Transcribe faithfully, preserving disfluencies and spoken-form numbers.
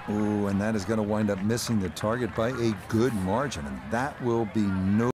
Oh, and that is going to wind up missing the target by a good margin, and that will be no